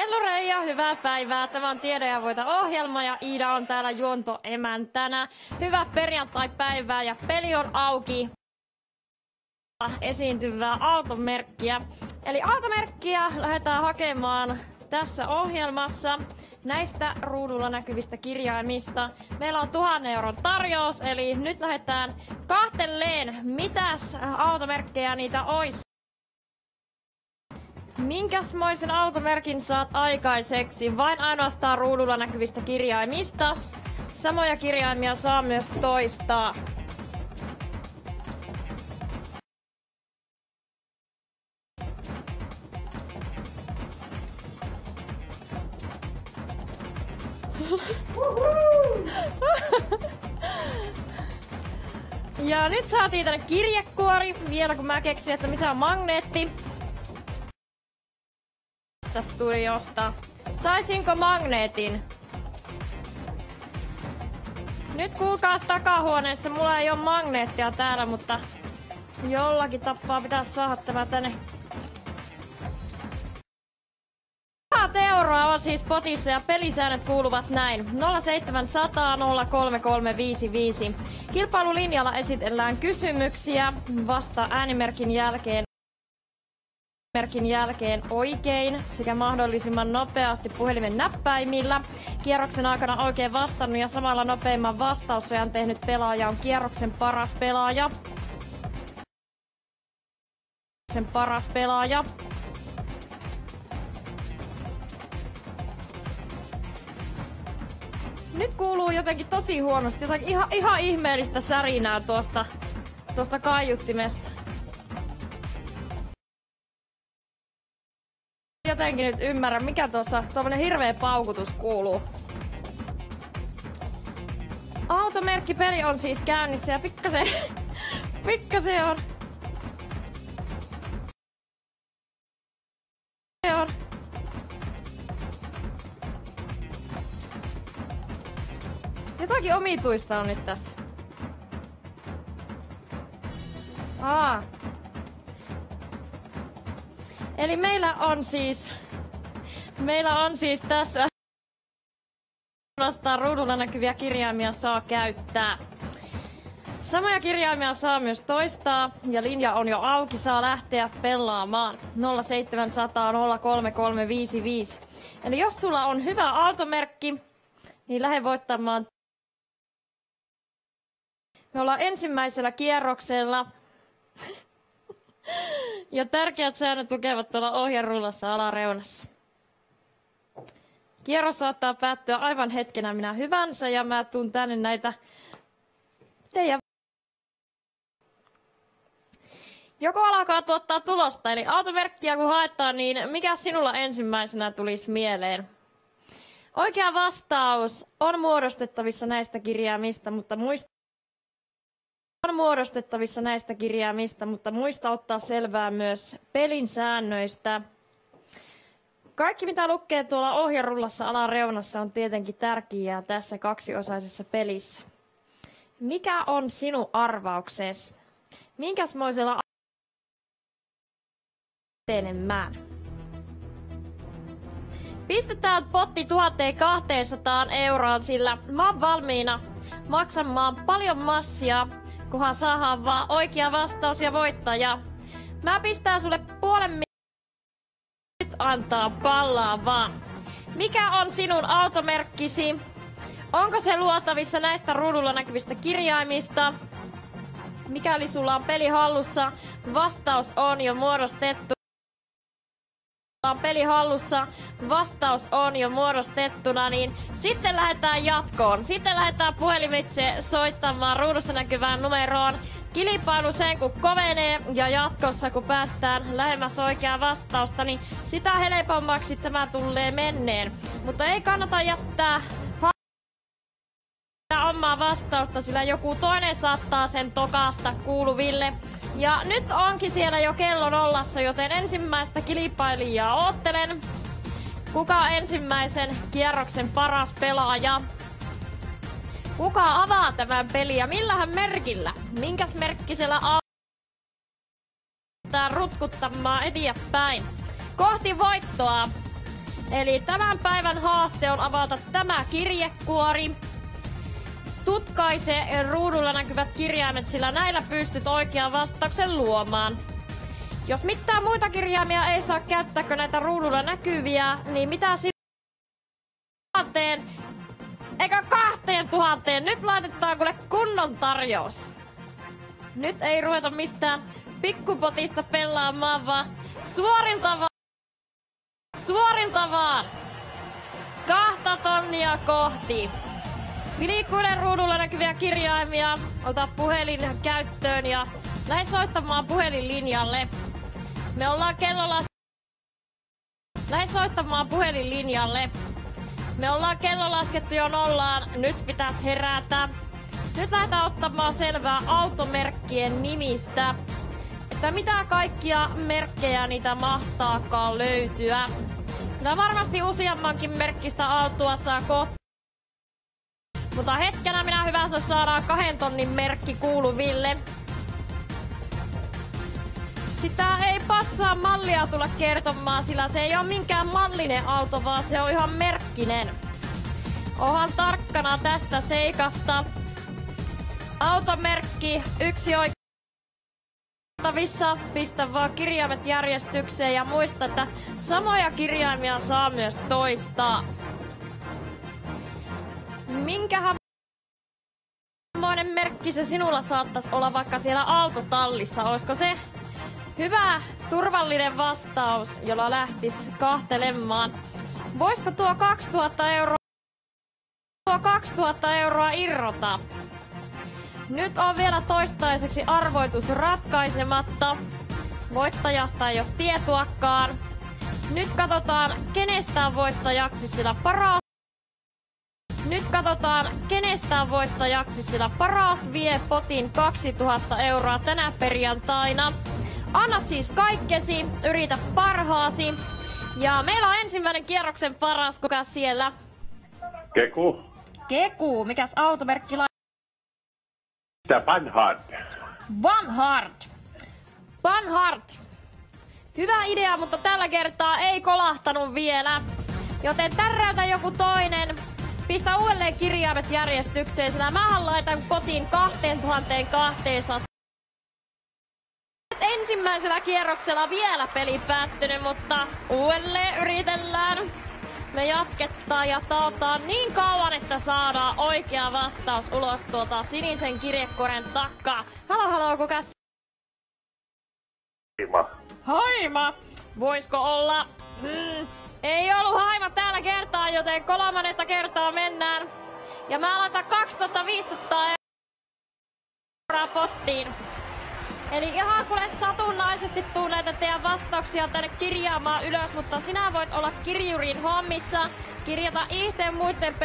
Hello Reija, hyvää päivää. Tämä on Tiedä ja Voita -ohjelma ja Iida on täällä juontoemäntänä. Hyvää perjantai-päivää ja peli on auki. Esiintyvää automerkkiä. Eli automerkkiä lähdetään hakemaan tässä ohjelmassa näistä ruudulla näkyvistä kirjaimista. Meillä on 1000 euron tarjous, eli nyt lähdetään kahtelleen, mitäs automerkkejä niitä ois. Minkäsmoisen automerkin saat aikaiseksi? Vain ainoastaan ruudulla näkyvistä kirjaimista. Samoja kirjaimia saa myös toistaa. Ja nyt saatiin tänne kirjekuori. Vielä kun mä keksin, että missä on magneetti. Studiosta. Saisinko magneetin? Nyt kuulkaas takahuoneessa, mulla ei ole magneettia täällä, mutta jollakin tappaa pitäisi saada tämä tänne. 100 euroa on siis potissa ja pelisäännöt kuuluvat näin. 0700 03355. Kilpailulinjalla esitellään kysymyksiä vasta äänimerkin jälkeen oikein sekä mahdollisimman nopeasti puhelimen näppäimillä. Kierroksen aikana oikein vastannut ja samalla nopeimman vastausajan tehnyt pelaaja on kierroksen paras pelaaja. Nyt kuuluu jotenkin tosi huonosti, jotakin ihan ihmeellistä särinää tuosta kaiuttimesta. Jotenkin nyt ymmärrän, mikä tuossa tommonen hirveä paukutus kuuluu. Automerkkipeli on siis käynnissä ja pikkasen on. Jotakin omituista on nyt tässä. Eli meillä on siis tässä ainoastaan ruudulla näkyviä kirjaimia saa käyttää. Samoja kirjaimia saa myös toistaa ja linja on jo auki, saa lähteä pelaamaan. 0700 03355. Eli jos sulla on hyvä automerkki, niin lähde voittamaan. Me ollaan ensimmäisellä kierroksella. Ja tärkeät säännöt lukevat tuolla ohjerullassa alareunassa. Kierros saattaa päättyä aivan hetkenä minä hyvänsä ja mä tuun tänne näitä teidän. Joko alkaa tuottaa tulosta, eli automerkkiä kun haetaan, niin mikä sinulla ensimmäisenä tulisi mieleen? Oikea vastaus on muodostettavissa näistä kirjaimista, mutta muista ottaa selvää myös pelin säännöistä. Kaikki mitä lukee tuolla ohjerullassa alareunassa on tietenkin tärkeää tässä kaksiosaisessa pelissä. Mikä on sinun arvauksesi? Minkäsmoisella enemmän? Pistetään potti 1200 euroon, sillä mä oon valmiina maksamaan paljon massia, kunhan saadaan vaan oikea vastaus ja voittaja. Mä pistän sulle nyt antaa pallaa vaan. Mikä on sinun automerkkisi? Onko se luotavissa näistä ruudulla näkyvistä kirjaimista? Mikäli sulla on peli hallussa, vastaus on jo muodostettuna, niin sitten lähdetään jatkoon. Sitten lähdetään puhelimitse soittamaan ruudussa näkyvään numeroon. Kilpailu sen kun kovenee ja jatkossa kun päästään lähemmäs oikeaa vastausta, niin sitä helpommaksi tämä tulee menneen. Mutta ei kannata jättää omaa vastausta, sillä joku toinen saattaa sen tokaasta kuuluville. Ja nyt onkin siellä jo kello nollassa, joten ensimmäistä kilpailijaa oottelen. Kuka on ensimmäisen kierroksen paras pelaaja? Kuka avaa tämän pelin ja millähän merkillä? Minkäs merkkisellä rutkuttamaan eteenpäin kohti voittoa. Eli tämän päivän haaste on avata tämä kirjekuori. Tutkaise ruudulla näkyvät kirjaimet, sillä näillä pystyt oikean vastauksen luomaan. Jos mitään muita kirjaimia ei saa käyttääkö näitä ruudulla näkyviä, niin mitä sinne eikä 2000. Nyt laitetaan kuule kunnon tarjous. Nyt ei ruveta mistään pikkupotista pelaamaan, vaan suorinta vaan 2 tonnia kohti. Vilikuile ruudulla näkyviä kirjaimia, ota puhelin käyttöön ja lähde soittamaan puhelinlinjalle. Me ollaan kello laskettu jo nollaan, nyt pitäis herätä. Nyt lähdetään ottamaan selvää automerkkien nimistä, että mitä kaikkia merkkejä niitä mahtaakaan löytyä. Kyllä varmasti useammankin merkkistä autoa saa kohta. Mutta hetkenä minä hyvässä saadaan 2 tonnin merkki kuuluville. Sitä ei passaa mallia tulla kertomaan, sillä se ei ole minkään mallinen auto, vaan se on ihan merkkinen. Ohan tarkkana tästä seikasta. Automerkki yksi oikeassa. Pistä vaan kirjaimet järjestykseen ja muista, että samoja kirjaimia saa myös toistaa. Minkähän merkki se sinulla saattaisi olla vaikka siellä autotallissa? Olisiko se hyvä, turvallinen vastaus, jolla lähtis kahtelemaan? Voisiko tuo 2000 euroa irrota? Nyt on vielä toistaiseksi arvoitus ratkaisematta. Voittajasta ei ole tietoakaan. Nyt katsotaan, kenestä on voittajaksi sillä paras vie potin 2000 euroa tänä perjantaina. Anna siis kaikkesi, yritä parhaasi. Ja meillä on ensimmäinen kierroksen paras, kuka siellä? Keku, mikäs automerkki Vanhard. Hyvä idea, mutta tällä kertaa ei kolahtanut vielä. Joten täräytä joku toinen. Pistä uudelleen kirjaimet järjestykseen, sillä mähän laitan potin 2200. Ensimmäisellä kierroksella vielä peli päättynyt, mutta uudelleen yritellään. Me jatketaan ja taotaan niin kauan, että saadaan oikea vastaus ulos tuolta sinisen kirjekuoren takaa. Halo, kukas? Haima. Voisko olla? Ei ollut Haima tällä kertaa, joten 3. kertaa mennään. Ja mä laitan 2500 euroa pottiin. Eli ihan kuule satunnaisesti tuu näitä teidän vastauksia tänne kirjaamaan ylös, mutta sinä voit olla kirjurin hommissa, kirjata itse muiden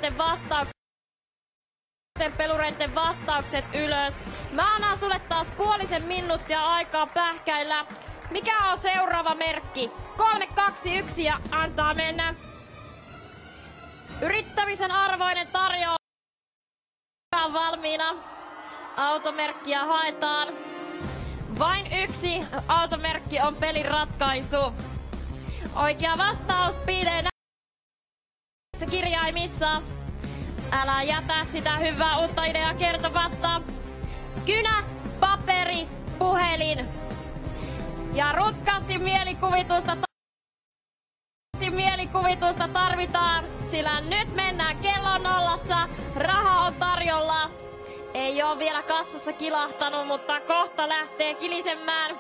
pelureiden vastaukset ylös. Mä annan sulle taas 0,5 minuuttia aikaa pähkäillä. Mikä on seuraava merkki? 3, 2, 1 ja antaa mennä. Yrittämisen arvoinen tarjous on valmiina. Automerkkiä haetaan. Vain yksi automerkki on pelin ratkaisu. Oikea vastaus piilee näissä kirjaimissa. Älä jätä sitä hyvää uutta ideaa kertomatta. Kynä, paperi, puhelin. Ja rutkasti mielikuvitusta tarvitaan, sillä nyt mennään kello nollassa. Raha on tarjolla. Ei oo vielä kassassa kilahtanut, mutta kohta lähtee kilisemään.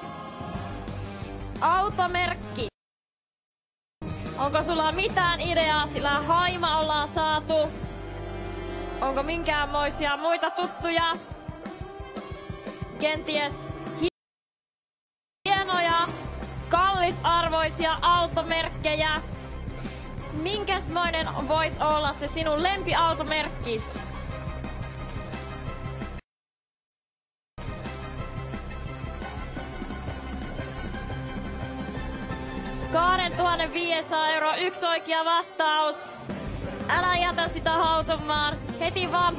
Automerkki. Onko sulla mitään ideaa, sillä Haima ollaan saatu? Onko minkäänmoisia muita tuttuja? Kenties hienoja, kallisarvoisia automerkkejä. Minkäsmoinen vois olla se sinun lempiautomerkkis? €2,500, yksi oikea vastaus. Älä jätä sitä hautumaan. Heti vaan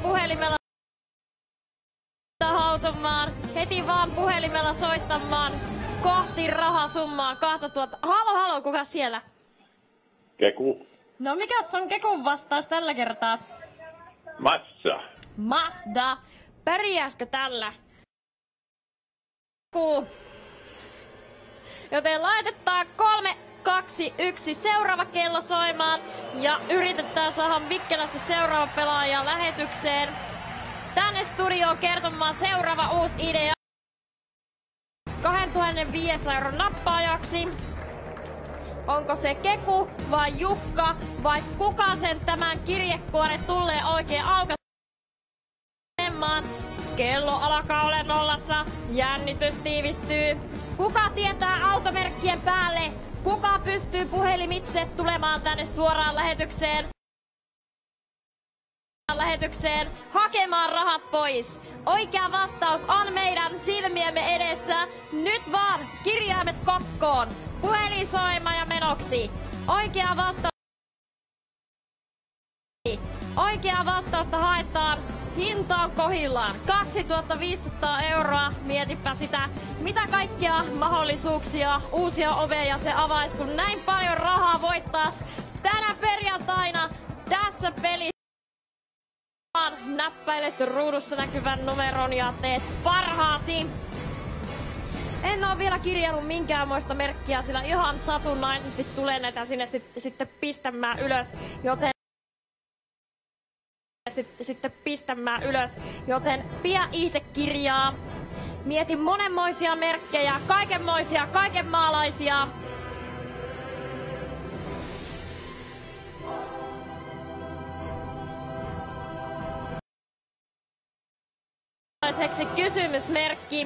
puhelimella soittamaan kohti rahasummaa 2000. Halo, kuka siellä? Keku. No mikäs on Kekun vastaus tällä kertaa? Massa. Mazda. Pärjääskö tällä? Keku. Joten laitetaan 3, 2, 1 seuraava kello soimaan ja yritetään saada Mikkelästä seuraava pelaaja lähetykseen tänne studioon kertomaan seuraava uusi idea 2500 € nappaajaksi. Onko se Keku vai Jukka vai kuka sen tämän kirjekuoren tulee oikein aukaisemaan? Kello alkaa olla nollassa, jännitys tiivistyy. Kuka tietää automerkkien päälle? Kuka pystyy puhelimitse tulemaan tänne suoraan lähetykseen hakemaan rahat pois? Oikea vastaus on meidän silmiemme edessä. Nyt vaan kirjaimet kokkoon. Puhelin soimaan ja menoksi. Oikea vastausta haetaan. Hinta on kohillaan 2500 €. Mietipä sitä, mitä kaikkia mahdollisuuksia, uusia oveja se avaisi, kun näin paljon rahaa voittaisi tänä perjantaina tässä pelissä. Näppäilet ruudussa näkyvän numeron ja teet parhaasi. En oo vielä kirjannut minkäänmoista merkkiä, sillä ihan satunnaisesti tulee näitä sinne sitten pistämään joten pidä itse kirjaa. Mieti monenmoisia merkkejä, kaikenmoisia, kaikenmaalaisia. Kysymysmerkki.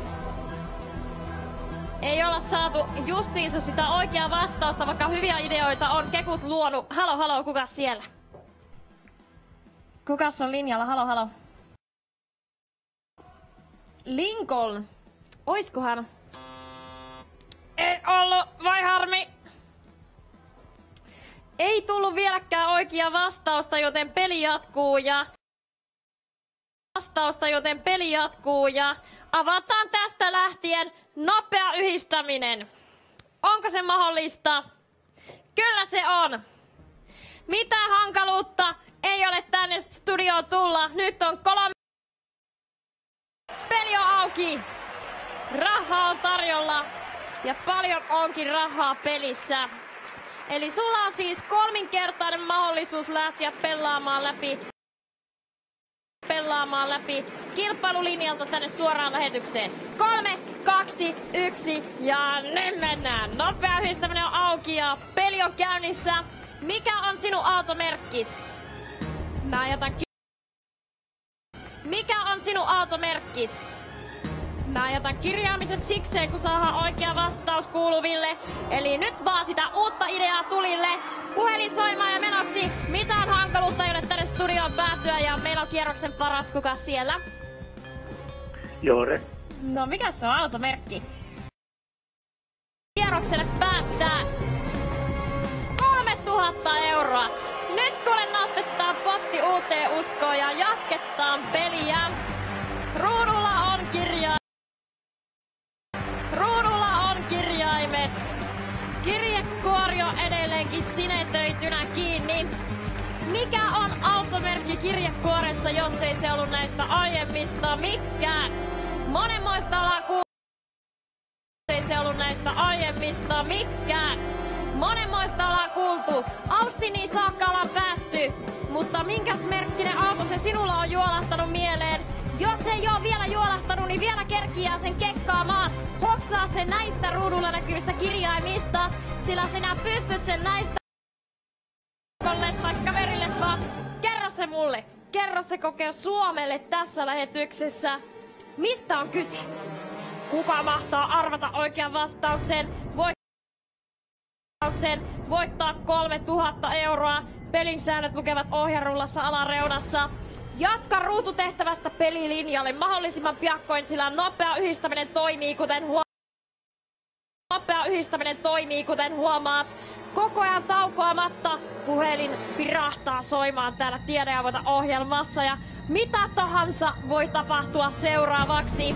Ei olla saatu justiinsa sitä oikeaa vastausta, vaikka hyviä ideoita on Kekut luonut. Halo, kukas siellä? Kukas on linjalla? Halo. Lincoln. Oiskohan? Ei ollut, vai harmi. Ei tullut vieläkään oikea vastausta, joten peli jatkuu ja avataan tästä lähtien nopea yhdistäminen. Onko se mahdollista? Kyllä se on. Mitään hankaluutta ei ole tänne studioon tulla. Nyt on 3. Peli on auki. Rahaa on tarjolla ja paljon onkin rahaa pelissä. Eli sulla on siis 3-kertainen mahdollisuus lähteä pelaamaan läpi kilpailulinjalta tänne suoraan lähetykseen. 3, 2, 1 ja nyt mennään. Nopea yhdistäminen on auki ja peli on käynnissä. Mikä on sinun automerkkis? Mä jätän kirjaamiset sikseen, kun saadaan oikea vastaus kuuluville. Eli nyt vaan sitä uutta ideaa tulille. Puhelin soimaan ja menoksi. Mitään hankaluutta ei ole tänne studioon päätyä ja meillä on kierroksen paras. Kuka siellä? Joore. No mikä se on automerkki? Kierrokselle päästään 3000 €. Nyt kuule nostetaan potti uuteen uskoon ja jatketaan peliä. Ruudulla on kirjaimet. Kirjekuori on edelleenkin sinetöitynä kiinni. Mikä on automerkki kirjekuoressa, jos ei se ollut näistä aiemmista mikään? Monenmoista ollaan kuultu. Austiniin saakka ollaan päästy. Mutta minkäs merkkinen auto se sinulla on juolahtanut mieleen? Jos ei oo vielä juolahtanut, niin vielä kerkiää sen kekkaamaan. Hoksaa sen näistä ruudulla näkyvistä kirjaimista, sillä sinä pystyt sen näistä kaverille vaan. Kerro se mulle. Kerro se kokea Suomelle tässä lähetyksessä. Mistä on kyse? Kuka mahtaa arvata oikean vastauksen? Voittaa 3000 €. Pelin säännöt lukevat ohjerullassa alareunassa. Jatka ruututehtävästä pelilinjalle mahdollisimman piakkoin, sillä nopea yhdistäminen toimii kuten huomaat. Koko ajan taukoamatta puhelin pirahtaa soimaan täällä Tiedä ja Voita -ohjelmassa ja mitä tahansa voi tapahtua seuraavaksi.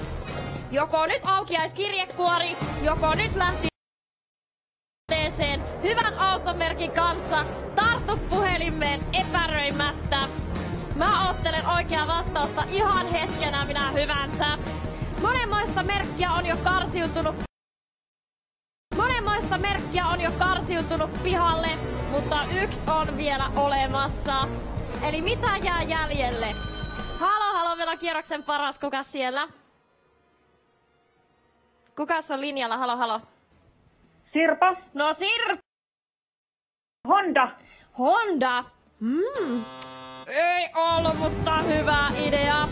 Joko nyt aukeaisi kirjekuori, joko nyt lähti hyvän automerkin kanssa. Tartu puhelimeen epäröimättä. Mä oottelen oikeaa vastausta ihan hetkenä minä hyvänsä. Monenmoista merkkiä on jo karsiutunut pihalle, mutta yksi on vielä olemassa. Eli mitä jää jäljelle? Halo, meillä on kierroksen paras. Kukas siellä? Kukas on linjalla? Halo. Sirpa. No Sirpa. Honda. Ei ollut, mutta hyvä idea.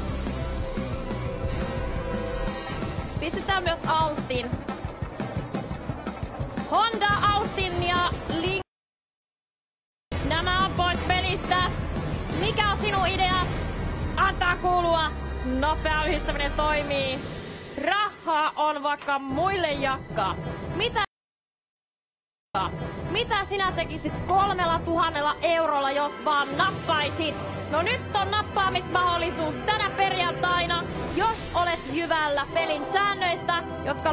Pistetään myös Austin. Honda, Austin ja Link. Nämä on pois pelistä. Mikä on sinun ideas? Antaa kuulua. Nopea yhdistäminen toimii. Rahaa on vaikka muille jakaa. Mitä sinä tekisit 3,000 eurolla, jos vaan nappaisit? No nyt on nappaamismahdollisuus tänä perjantaina, jos olet jyvällä pelin säännöistä, jotka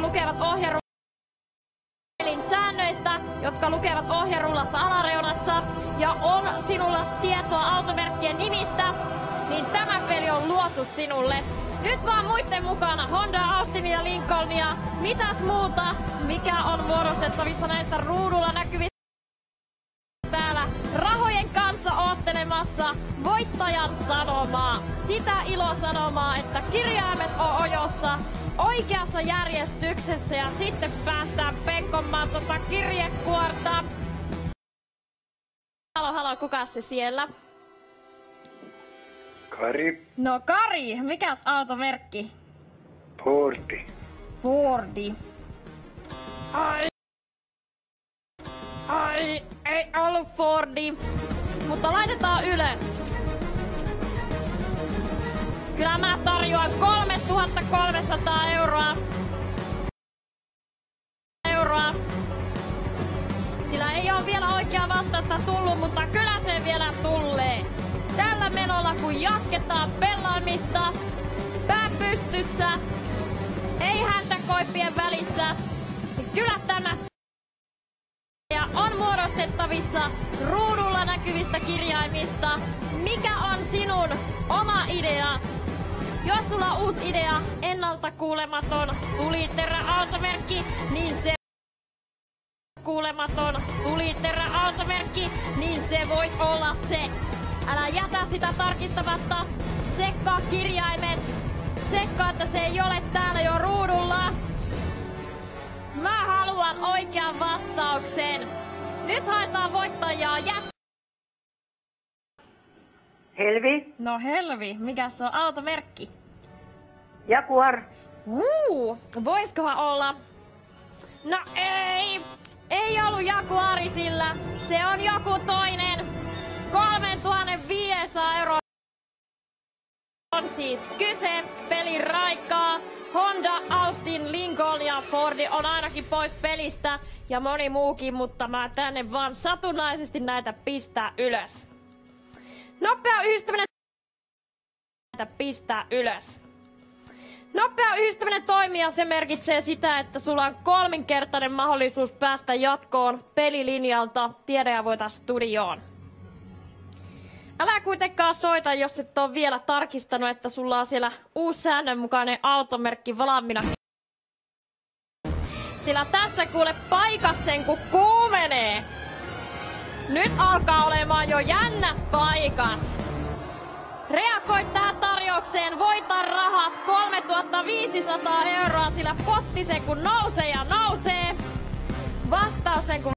lukevat ohjerullassa alareunassa ja on sinulla tietoa automerkkien nimistä, niin tämä peli on luotu sinulle. Nyt vaan muitten mukana Honda, Austin ja Lincolnia. Mitäs muuta? Mikä on muodostettavissa näistä ruudulla näkyvistä täällä rahojen kanssa oottelemassa voittajan sanomaa. Sitä ilosanomaa, että kirjaimet on ojossa oikeassa järjestyksessä ja sitten päästään penkomaan kirjekuorta. Halo, kukas se siellä? Kari. No Kari, mikäs automerkki? Fordi. Ai, ei ollut Fordi, mutta laitetaan ylös. Kyllä mä tarjoan 3,300 euroa. Sillä ei oo vielä oikea vastausta tullut, mutta kyllä se vielä tulee. Tällä menolla kun jatketaan pelaamista, pää pystyssä, ei häntä koipien välissä, niin kyllä tämä on muodostettavissa ruudulla näkyvistä kirjaimista. Mikä on sinun oma ideas? Jos sulla on uusi idea, ennalta kuulematon tuliterä-automerkki, niin se voi olla se. Älä jätä sitä tarkistamatta. Tsekkaa kirjaimet. Tsekkaa, että se ei ole täällä jo ruudulla. Mä haluan oikean vastauksen. Nyt haetaan voittajaa. Helvi. No Helvi, mikä se on automerkki? Jaguar. Voiskohan olla? No ei ollut Jaguari, sillä se on joku toinen. 3,500 euroa on siis kyse. Pelin raikaa. Honda, Austin, Lincoln ja Fordi on ainakin pois pelistä ja moni muukin, mutta mä tänne vaan satunnaisesti näitä pistää ylös. Nopea yhdistäminen toimii ja se merkitsee sitä, että sulla on 3-kertainen mahdollisuus päästä jatkoon pelilinjalta Tiedä ja Voita studioon. Älä kuitenkaan soita, jos et ole vielä tarkistanut, että sulla on siellä uusi säännönmukainen automerkki valmiina. Sillä tässä kuule paikat sen kun kuumenee. Nyt alkaa olemaan jo jännät paikat. Reagoi tähän tarjoukseen, voita rahat 3,500 euroa, sillä potti se kun nousee ja nousee. Vastaus sen kun